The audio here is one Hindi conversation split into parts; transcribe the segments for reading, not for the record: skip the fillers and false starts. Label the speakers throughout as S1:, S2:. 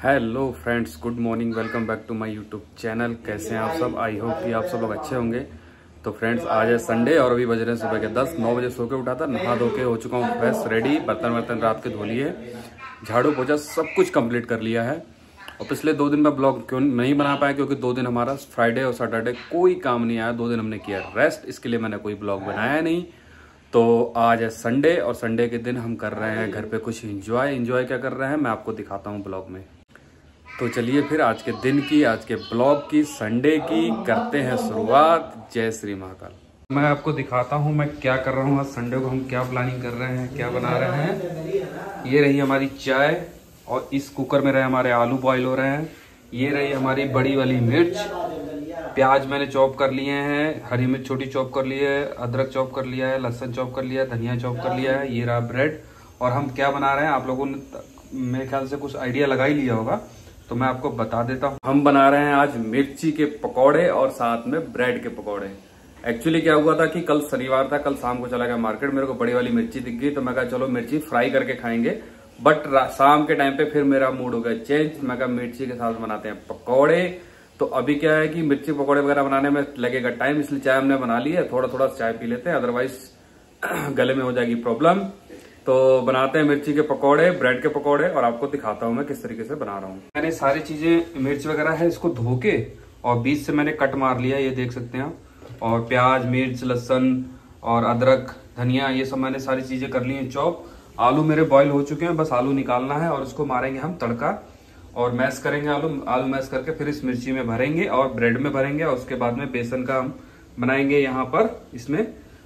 S1: Hello friends, good morning. Welcome back to my YouTube channel. कैसे हैं आप सब? आई होप कि आप सब लोग अच्छे होंगे। तो फ्रेंड्स, आज है संडे और अभी बज रहे हैं सुबह के 10। 9 बजे सो के उठा था, नहा धो के हो चुका हूँ फ्रेश, रेडी। बर्तन रात के धो लिए, झाड़ू पोछा सब कुछ कंप्लीट कर लिया है। और पिछले 2 दिन में ब्लॉग क्यों नहीं बना पाया, क्योंकि 2 दिन हमारा फ्राइडे और सैटरडे कोई काम नहीं आया। 2 दिन हमने किया रेस्ट, इसके लिए मैंने कोई ब्लॉग बनाया नहीं। तो आज है संडे और संडे के दिन हम कर रहे हैं घर पे कुछ एंजॉय क्या कर रहे हैं मैं आपको दिखाता हूँ ब्लॉग में। तो चलिए फिर आज के दिन की, आज के ब्लॉग की, संडे की करते हैं शुरुआत। जय श्री महाकाल। मैं आपको दिखाता हूँ मैं क्या कर रहा हूँ आज संडे को। हम क्या प्लानिंग कर रहे हैं, क्या बना रहे हैं। ये रही हमारी चाय और इस कुकर में रहे हमारे आलू बॉईल हो रहे हैं। ये रही हमारी बड़ी वाली मिर्च, प्याज मैंने चॉप कर लिए हैं, हरी मिर्च छोटी चॉप कर ली है, अदरक चॉप कर लिया है, लहसुन चॉप कर लिया है, धनिया चॉप कर लिया है। ये रहा ब्रेड। और हम क्या बना रहे हैं, आप लोगों ने मेरे ख्याल से कुछ आइडिया लगा ही लिया होगा, तो मैं आपको बता देता हूँ। हम बना रहे हैं आज मिर्ची के पकौड़े और साथ में ब्रेड के पकौड़े। एक्चुअली क्या हुआ था कि कल शनिवार था, कल शाम को चला गया मार्केट, मेरे को बड़ी वाली मिर्ची दिख गई, तो मैं कहा चलो मिर्ची फ्राई करके खाएंगे। बट शाम के टाइम पे फिर मेरा मूड हो गया चेंज, मैं कहा मिर्ची के साथ बनाते हैं पकौड़े। तो अभी क्या है कि मिर्ची पकौड़े वगैरह बनाने में लगेगा टाइम, इसलिए चाय हमने बना ली है। थोड़ा थोड़ा चाय पी लेते हैं, अदरवाइज गले में हो जाएगी प्रॉब्लम। तो बनाते हैं मिर्ची के पकौड़े, ब्रेड के पकौड़े, और आपको दिखाता हूँ मैं किस तरीके से बना रहा हूँ। मैंने सारी चीजें, मिर्च वगैरह है, इसको धो के और बीच से मैंने कट मार लिया, ये देख सकते हैं आप। और प्याज, मिर्च, लहसुन और अदरक, धनिया, ये सब मैंने सारी चीजें कर ली हैं चॉप। आलू मेरे बॉईल हो चुके हैं, बस आलू निकालना है और इसको मारेंगे हम तड़का और मैश करेंगे। आलू मैश करके फिर इस मिर्ची में भरेंगे और ब्रेड में भरेंगे। और उसके बाद में बेसन का हम बनाएंगे यहाँ पर इसमें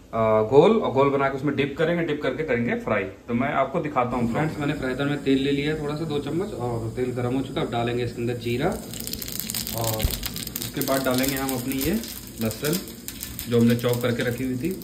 S1: गोल बना के उसमें डिप करेंगे, डिप करके करेंगे फ्राई। तो मैं आपको दिखाता हूँ फ्रेंड्स। मैंने फ्राई पैन में तेल ले लिया है थोड़ा सा, 2 चम्मच, और तेल गर्म हो चुका है। अब डालेंगे इसके अंदर जीरा और उसके बाद डालेंगे हम अपनी ये लहसुन जो हमने चॉप करके रखी हुई थी।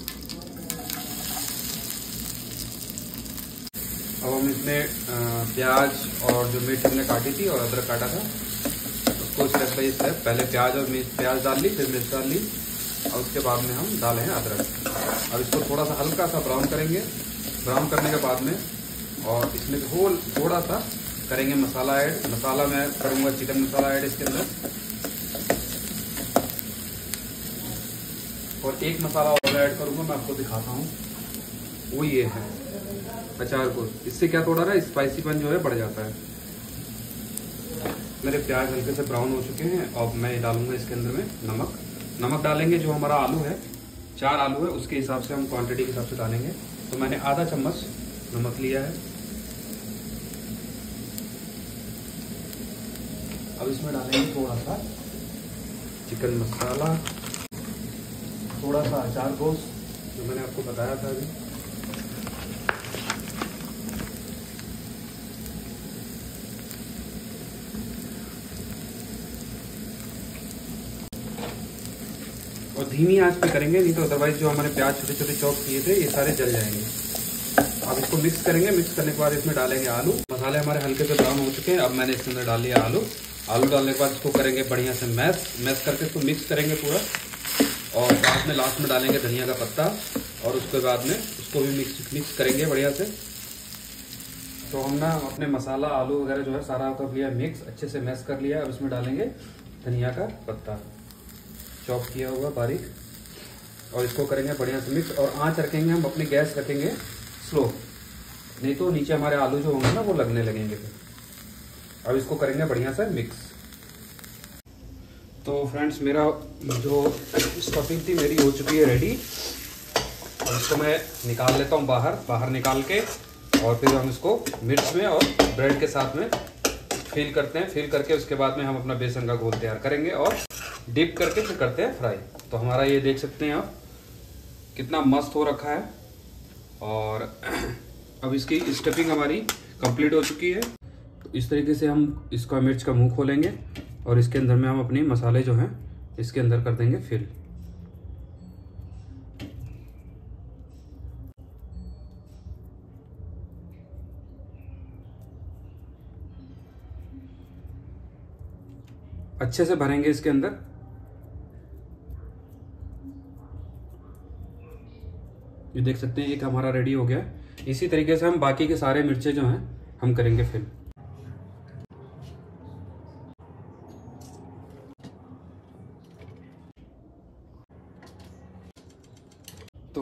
S1: अब हम इसमें प्याज और जो मिर्च हमने काटी थी और अदरक काटा था उसको स्टेप बाई स्टेप, पहले प्याज और प्याज डाल ली, फिर मिर्च डाल ली, और उसके बाद में हम डाले हैं अदरक। अब इसको थोड़ा सा हल्का सा ब्राउन करेंगे। ब्राउन करने के बाद में और इसमें थोड़ा सा करेंगे मसाला ऐड। मसाला मैं करूंगा चिकन मसाला ऐड इसके अंदर, और एक मसाला और ऐड करूंगा, मैं आपको दिखाता हूँ। वो ये है अचार को, इससे क्या थोड़ा ना स्पाइसीपन जो है बढ़ जाता है। मेरे प्याज हल्के से ब्राउन हो चुके हैं। अब मैं डालूंगा इसके अंदर में नमक डालेंगे। जो हमारा आलू है, 4 आलू है, उसके हिसाब से हम क्वांटिटी के हिसाब से डालेंगे। तो मैंने आधा चम्मच नमक लिया है। अब इसमें डालेंगे थोड़ा सा चिकन मसाला, थोड़ा सा अचार गोश्त जो मैंने आपको बताया था अभी, और धीमी आंच पे करेंगे, नहीं तो अदरवाइज जो हमारे प्याज छोटे छोटे चॉप किए थे ये सारे जल जाएंगे। अब इसको मिक्स करेंगे। मिक्स करने के बाद इसमें डालेंगे आलू। मसाले हमारे हल्के से ब्राउन हो चुके हैं। अब मैंने इसके अंदर डाल लिया आलू डालने के बाद इसको करेंगे बढ़िया से मैश करके इसको मिक्स करेंगे पूरा। और बाद में लास्ट में डालेंगे धनिया का पत्ता, और उसके बाद में उसको भी मिक्स करेंगे बढ़िया से। तो हम ना अपने मसाला, आलू वगैरह जो है सारा कर लिया मिक्स, अच्छे से मैश कर लिया। अब इसमें डालेंगे धनिया का पत्ता चॉप किया हुआ बारीक, और इसको करेंगे बढ़िया से मिक्स। और आंच रखेंगे हम अपनी, गैस रखेंगे स्लो, नहीं तो नीचे हमारे आलू जो होंगे ना वो लगने लगेंगे फिर। अब इसको करेंगे बढ़िया से मिक्स। तो फ्रेंड्स, मेरा जो स्टफिंग थी मेरी हो चुकी है रेडी, और इसको मैं निकाल लेता हूँ बाहर निकाल के, और फिर हम इसको मिर्च में और ब्रेड के साथ में फिल करते हैं। फिल करके उसके बाद में हम अपना बेसन का घोल तैयार करेंगे और डिप करके फिर करते हैं फ्राई। तो हमारा ये देख सकते हैं आप कितना मस्त हो रखा है। और अब इसकी स्टफिंग हमारी कंप्लीट हो चुकी है। तो इस तरीके से हम इसका मिर्च का मुंह खोलेंगे और इसके अंदर में हम अपनी मसाले जो हैं इसके अंदर कर देंगे फिल। अच्छे से भरेंगे इसके अंदर। ये देख सकते हैं एक हमारा रेडी हो गया। इसी तरीके से हम बाकी के सारे मिर्चे जो हैं हम करेंगे फिल।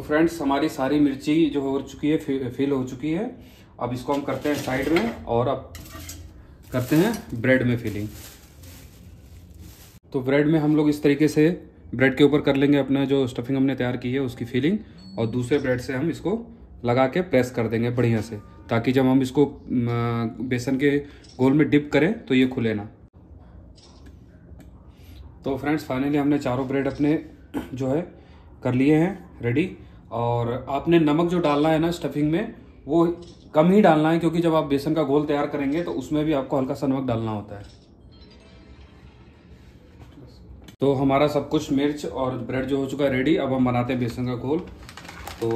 S1: फ्रेंड्स हमारी सारी मिर्ची जो हो चुकी है फिल हो चुकी है। अब इसको हम करते हैं साइड में और अब करते हैं ब्रेड में फिलिंग। तो ब्रेड में हम लोग इस तरीके से ब्रेड के ऊपर कर लेंगे अपना जो स्टफिंग हमने तैयार की है उसकी फिलिंग, और दूसरे ब्रेड से हम इसको लगा के प्रेस कर देंगे बढ़िया से, ताकि जब हम इसको बेसन के गोल में डिप करें तो ये खुले ना। तो फ्रेंड्स फाइनली हमने चारों ब्रेड अपने जो है कर लिए हैं रेडी। और आपने नमक जो डालना है ना स्टफिंग में वो कम ही डालना है, क्योंकि जब आप बेसन का घोल तैयार करेंगे तो उसमें भी आपको हल्का सा नमक डालना होता है। तो हमारा सब कुछ मिर्च और ब्रेड जो हो चुका है रेडी। अब हम बनाते हैं बेसन का घोल। तो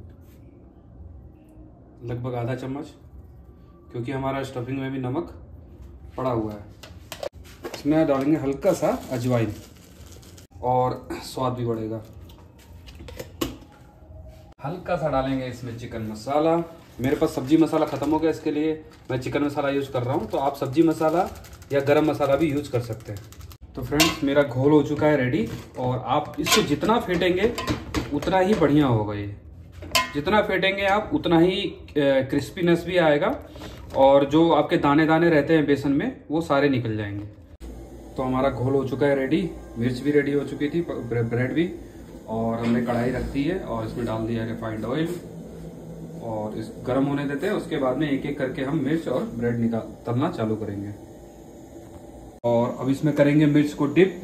S1: लगभग आधा चम्मच, क्योंकि हमारा स्टफिंग में भी नमक पड़ा हुआ है। इसमें डालेंगे हल्का सा अजवाइन और स्वाद भी बढ़ेगा। हल्का सा डालेंगे इसमें चिकन मसाला। मेरे पास सब्जी मसाला खत्म हो गया, इसके लिए मैं चिकन मसाला यूज कर रहा हूँ। तो आप सब्जी मसाला या गरम मसाला भी यूज कर सकते हैं। तो फ्रेंड्स मेरा घोल हो चुका है रेडी, और आप इसको जितना फेंटेंगे उतना ही बढ़िया होगा। ये जितना फेंटेंगे आप उतना ही क्रिस्पीनेस भी आएगा, और जो आपके दाने दाने रहते हैं बेसन में वो सारे निकल जाएंगे। तो हमारा घोल हो चुका है रेडी, मिर्च भी रेडी हो चुकी थी, ब्रेड भी, और हमने कढ़ाई रख दी है और इसमें डाल दिया रिफाइंड ऑयल, और इस गर्म होने देते हैं। उसके बाद में एक एक करके हम मिर्च और ब्रेड तलना चालू करेंगे। और अब इसमें करेंगे मिर्च को डिप।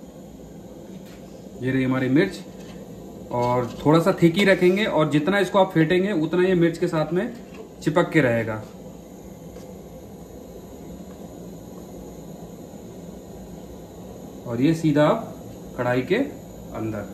S1: ये रही हमारी मिर्च, और थोड़ा सा थिक ही रखेंगे, और जितना इसको आप फेंटेंगे उतना ये मिर्च के साथ में चिपक के रहेगा। और ये सीधा कढ़ाई के अंदर।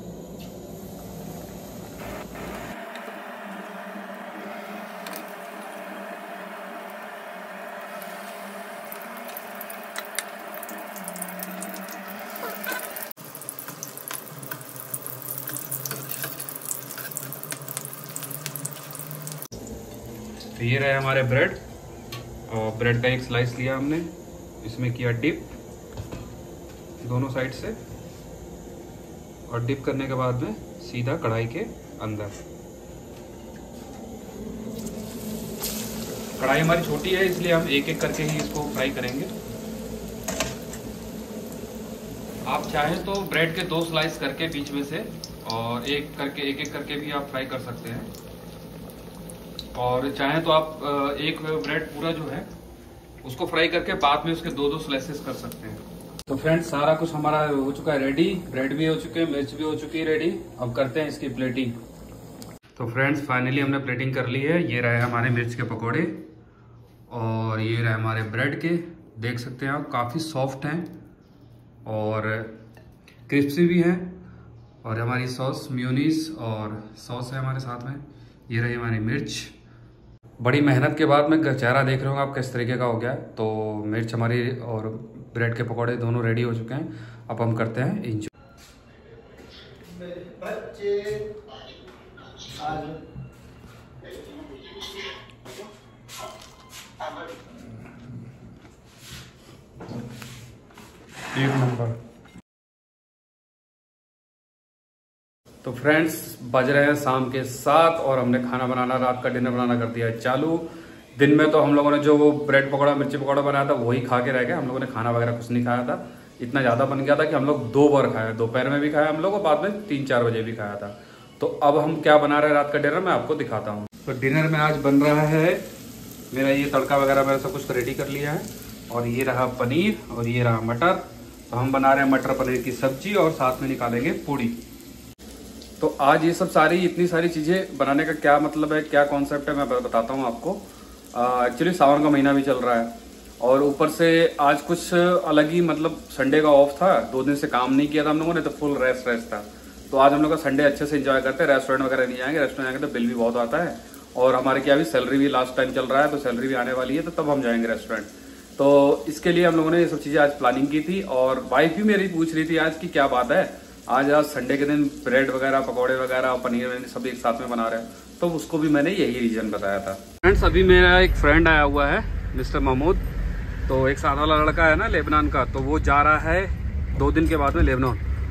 S1: तो ये रहे हमारे ब्रेड, और ब्रेड का एक स्लाइस लिया हमने, इसमें किया डिप दोनों साइड से, और डिप करने के बाद में सीधा कढ़ाई के अंदर। कढ़ाई हमारी छोटी है इसलिए हम एक एक करके ही इसको फ्राई करेंगे। आप चाहें तो ब्रेड के 2 स्लाइस करके बीच में से, और एक एक करके भी आप फ्राई कर सकते हैं, और चाहें तो आप एक ब्रेड पूरा जो है उसको फ्राई करके बाद में उसके 2-2 स्लाइसेस कर सकते हैं। तो फ्रेंड्स सारा कुछ हमारा हो चुका है रेडी, ब्रेड भी हो चुके हैं, मिर्च भी हो चुकी है रेडी। अब करते हैं इसकी प्लेटिंग। तो फ्रेंड्स फाइनली हमने प्लेटिंग कर ली है। ये रहे हमारे मिर्च के पकोड़े, और ये रहे हमारे ब्रेड के। देख सकते हैं आप काफ़ी सॉफ्ट हैं और क्रिस्पी भी हैं। और हमारी सॉस मेयोनीज और सॉस है हमारे साथ में। ये रही हमारी मिर्च। बड़ी मेहनत के बाद में चेहरा देख रहे होंगे आप किस तरीके का हो गया। तो मिर्च हमारी और ब्रेड के पकौड़े दोनों रेडी हो चुके हैं। अब हम करते हैं इंजॉय। एक नंबर। तो फ्रेंड्स बज रहे हैं शाम के 7 और हमने खाना बनाना, रात का डिनर बनाना कर दिया है चालू। दिन में तो हम लोगों ने जो वो ब्रेड पकौड़ा मिर्ची पकौड़ा बनाया था वही खा के रह गए। हम लोगों ने खाना वगैरह कुछ नहीं खाया था। इतना ज़्यादा बन गया था कि हम लोग 2 बार खाया, दोपहर में भी खाया हम लोग और बाद में 3-4 बजे भी खाया था। तो अब हम क्या बना रहे हैं रात का डिनर मैं आपको दिखाता हूँ। तो डिनर में आज बन रहा है मेरा ये तड़का वगैरह मैंने सब कुछ रेडी कर लिया है, और ये रहा पनीर और ये रहा मटर। तो हम बना रहे हैं मटर पनीर की सब्जी और साथ में निकालेंगे पूड़ी। तो आज ये सब इतनी सारी चीज़ें बनाने का क्या मतलब है, क्या कॉन्सेप्ट है, मैं बताता हूँ आपको। एक्चुअली सावन का महीना भी चल रहा है, और ऊपर से आज कुछ अलग ही, मतलब संडे का ऑफ था, 2 दिन से काम नहीं किया था हम लोगों ने, तो फुल रेस्ट था। तो आज हम लोग का संडे अच्छे से एंजॉय करते हैं। रेस्टोरेंट वगैरह नहीं जाएंगे, रेस्टोरेंट जाएंगे तो बिल भी बहुत आता है, और हमारे क्या अभी सैलरी भी लास्ट टाइम चल रहा है, तो सैलरी भी आने वाली है, तो तब हम जाएंगे रेस्टोरेंट। तो इसके लिए हम लोगों ने ये सब चीज़ें आज प्लानिंग की थी, और वाइफ भी मेरी पूछ रही थी आज की क्या बात है, आज संडे के दिन ब्रेड वगैरह पकौड़े वगैरह पनीर वनीर सब एक साथ में बना रहे हैं। तो उसको भी मैंने यही रीजन बताया था। फ्रेंड्स अभी मेरा एक फ्रेंड आया हुआ है मिस्टर महमूद, तो एक साथ वाला लड़का है ना लेबनान का, तो वो जा रहा है 2 दिन के बाद में लेबनान।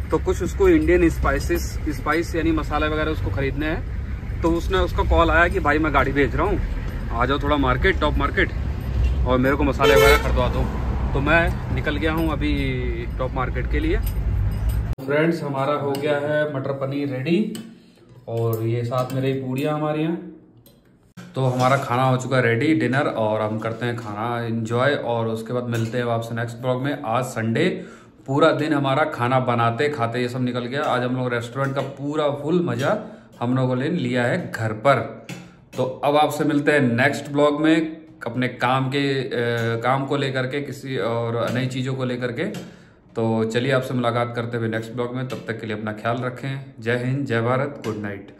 S1: तो कुछ उसको इंडियन स्पाइस यानी मसाले वगैरह उसको खरीदने हैं। तो उसका कॉल आया कि भाई मैं गाड़ी भेज रहा हूँ, आ जाओ थोड़ा मार्केट, टॉप मार्केट, और मेरे को मसाले वगैरह खरीदवा दो। तो मैं निकल गया हूँ अभी टॉप मार्केट के लिए। फ्रेंड्स हमारा हो गया है मटर पनीर रेडी, और ये साथ में रही पूड़ियाँ हमारी यहाँ। तो हमारा खाना हो चुका है रेडी, डिनर, और हम करते हैं खाना एंजॉय, और उसके बाद मिलते हैं आपसे नेक्स्ट ब्लॉग में। आज संडे, पूरा दिन हमारा खाना बनाते खाते ये सब निकल गया। आज हम लोग रेस्टोरेंट का पूरा फुल मजा हम लोगों ने लिया है घर पर। तो अब आपसे मिलते हैं नेक्स्ट ब्लॉग में अपने काम को लेकर के, किसी और नई चीज़ों को लेकर के। तो चलिए आपसे मुलाकात करते हुए नेक्स्ट ब्लॉग में। तब तक के लिए अपना ख्याल रखें। जय हिंद, जय भारत, गुड नाइट।